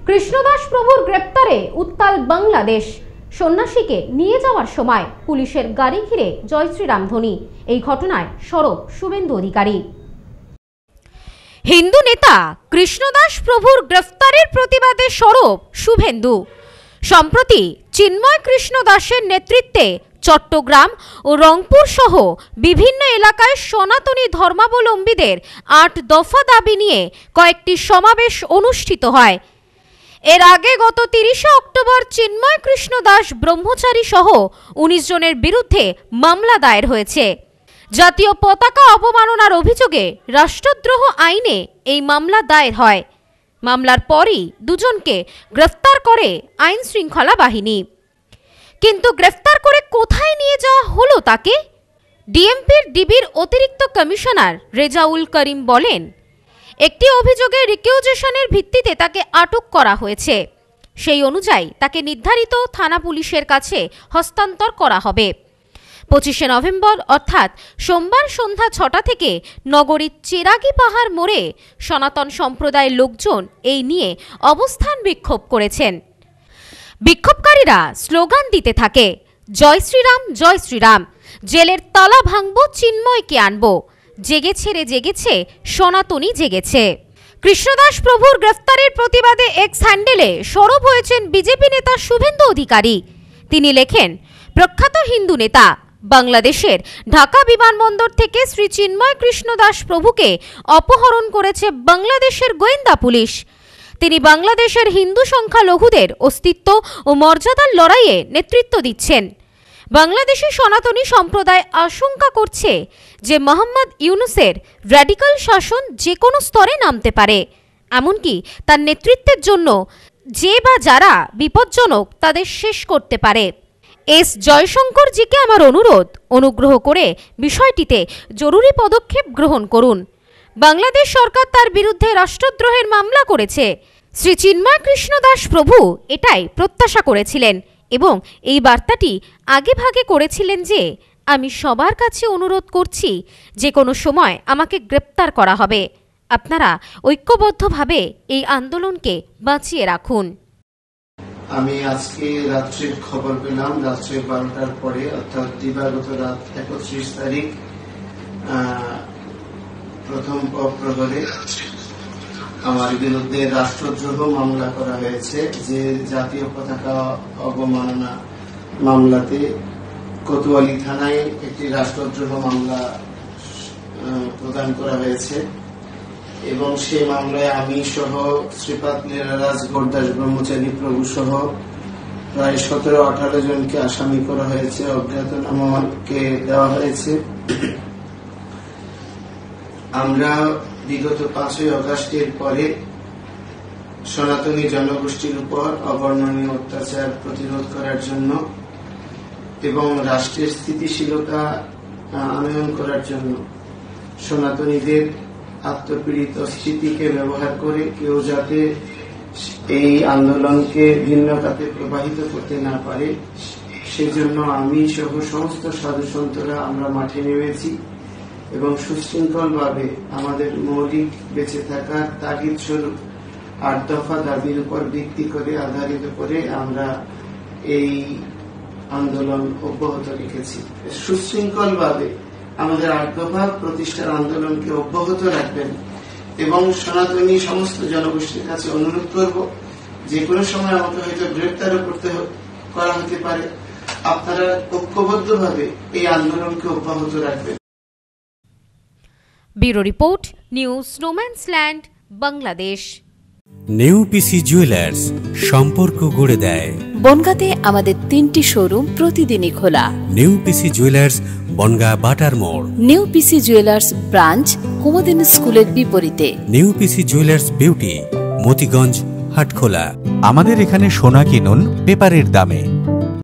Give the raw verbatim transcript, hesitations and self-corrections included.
কৃষ্ণদাস প্রভুর গ্রেপ্তারে উত্তাল বাংলাদেশ। সন্ন্যাসীকে নিয়ে যাওয়ার সময় পুলিশের গাড়ি ঘিরে জয় শ্রীরাম ধ্বনি। এই ঘটনায় সরব শুভেন্দু অধিকারী। হিন্দু নেতা কৃষ্ণদাস প্রভুর গ্রেফতারের প্রতিবাদে সরব শুভেন্দু। সম্প্রতি চিন্ময় কৃষ্ণ দাসের নেতৃত্বে চট্টগ্রাম ও রংপুর সহ বিভিন্ন এলাকায় সনাতনী ধর্মাবলম্বীদের আট দফা দাবি নিয়ে কয়েকটি সমাবেশ অনুষ্ঠিত হয়। এর আগে গত তিরিশে অক্টোবর চিন্ময় কৃষ্ণ দাস ব্রহ্মচারী সহ উনিশ জনের বিরুদ্ধে মামলা দায়ের হয়েছে। জাতীয় পতাকা অবমাননার অভিযোগে রাষ্ট্রদ্রোহ আইনে এই মামলা দায়ের হয়। মামলার পরই দুজনকে গ্রেফতার করে আইন শৃঙ্খলা বাহিনী। কিন্তু গ্রেফতার করে কোথায় নিয়ে যাওয়া হলো তাকে? ডিএমপির ডিবির অতিরিক্ত কমিশনার রেজাউল করিম বলেন, একটি অভিযোগে রিকিউজেশনের ভিত্তিতে তাকে আটক করা হয়েছে। সেই অনুযায়ী তাকে নির্ধারিত থানা পুলিশের কাছে হস্তান্তর করা হবে। পঁচিশে নভেম্বর অর্থাৎ সোমবার সন্ধ্যা ছটা থেকে নগরীর চেরাগি পাহাড় মোড়ে সনাতন সম্প্রদায়ের লোকজন এই নিয়ে অবস্থান বিক্ষোভ করেছেন। বিক্ষোভকারীরা স্লোগান দিতে থাকে, জয় শ্রীরাম জয় শ্রীরাম, জেলের তালা ভাঙব, চিন্ময়কে আনব, জেগেছে রে জেগেছে, সনাতনী জেগেছে। কৃষ্ণদাস প্রভুর গ্রেফতারের প্রতিবাদে এক্স হ্যান্ডেলে সরব হয়েছেন বিজেপি নেতা শুভেন্দু অধিকারী। তিনি লেখেন, প্রখ্যাত হিন্দু নেতা বাংলাদেশের ঢাকা বিমানবন্দর থেকে শ্রী চিন্ময় কৃষ্ণ দাস প্রভুকে অপহরণ করেছে বাংলাদেশের গোয়েন্দা পুলিশ। তিনি বাংলাদেশের হিন্দু সংখ্যালঘুদের অস্তিত্ব ও মর্যাদার লড়াইয়ে নেতৃত্ব দিচ্ছেন। বাংলাদেশি সনাতনী সম্প্রদায় আশঙ্কা করছে যে মোহাম্মদ ইউনুসের র্যাডিক্যাল শাসন যে কোনো স্তরে নামতে পারে, এমনকি তার নেতৃত্বের জন্য যে বা যারা বিপজ্জনক তাদের শেষ করতে পারে। এস জয়শঙ্করজিকে আমার অনুরোধ, অনুগ্রহ করে বিষয়টিতে জরুরি পদক্ষেপ গ্রহণ করুন। বাংলাদেশ সরকার তার বিরুদ্ধে রাষ্ট্রদ্রোহের মামলা করেছে। শ্রী চিন্ময় কৃষ্ণ দাস প্রভু এটাই প্রত্যাশা করেছিলেন এবং এই বার্তাটি আগে ভাগে করেছিলেন যে আমি সবার কাছে অনুরোধ করছি যে কোনো সময় আমাকে গ্রেপ্তার করা হবে। আপনারা ঐক্যবদ্ধভাবে এই আন্দোলনকে বাঁচিয়ে রাখুন। আমি আজকে রাত্রির খবর পেলাম, রাত্রে বারোটার পরে অর্থাৎ দিবাগত রাত একত্রিশ তারিখ প্রথম প্রহরে আমার বিরুদ্ধে রাষ্ট্রদ্রোহ মামলা করা হয়েছে। যে জাতীয় পতাকা অবমাননা মামলাতে কোতোয়ালি থানায় একটি রাষ্ট্রদ্রোহ মামলা প্রদান করা হয়েছে এবং সেই মামলায় আমি সহ শ্রীপাদ লীলারাজ গৌরদাস ব্রহ্মচারী প্রভু সহ প্রায় সতেরো আঠারো জনকে আসামি করা হয়েছে, অজ্ঞাতনামাকে দেওয়া হয়েছে। আমরা বিগত পাঁচই আগস্টের পরে সনাতনী জনগোষ্ঠীর উপর অবর্ণনীয় অত্যাচার প্রতিরোধ করার জন্য এবং রাষ্ট্রের স্থিতিশীলতা আনয়ন করার জন্য সনাতনীদের আত্মপীড়িত স্মৃতিকে ব্যবহার করে কেউ যাতে এই আন্দোলনকে ভিন্ন খাতে প্রবাহিত করতে না পারে, সেজন্য আমি সহ সমস্ত সাধু সন্তরা আমরা মাঠে নেমেছি এবং সুশৃঙ্খলভাবে আমাদের মৌলিক বেঁচে থাকার তাগিদ স্বরূপ আট দফা দাবির উপর ভিত্তি করে আধারিত করে আমরা এই আন্দোলন অব্যাহত রেখেছি। সুশৃঙ্খলভাবে আমাদের আট দফা প্রতিষ্ঠার আন্দোলনকে অব্যাহত রাখবেন এবং সনাতনী সমস্ত জনগোষ্ঠীর কাছে অনুরোধ করব, যে কোনো সময় আমাকে হয়তো গ্রেপ্তারও করতে করা হতে পারে, আপনারা ঐক্যবদ্ধভাবে এই আন্দোলনকে অব্যাহত রাখবেন। ব্যুরো রিপোর্ট, নিউজ স্নোম্যান্সল্যান্ড, বাংলাদেশ। নিউ পিসি জুয়েলার্স, সম্পর্ক গড়ে দেয়। বনগাঁতে আমাদের তিনটি শোরুম প্রতিদিনই খোলা। New PC jewellers, Bangaon Batar মোড়। New PC jewellers branch, Kumudini স্কুলের বিপরীতে। New PC jewellers beauty, Motiganj, Hatkhola. আমাদের এখানে সোনা কিনুন পেপারের দামে।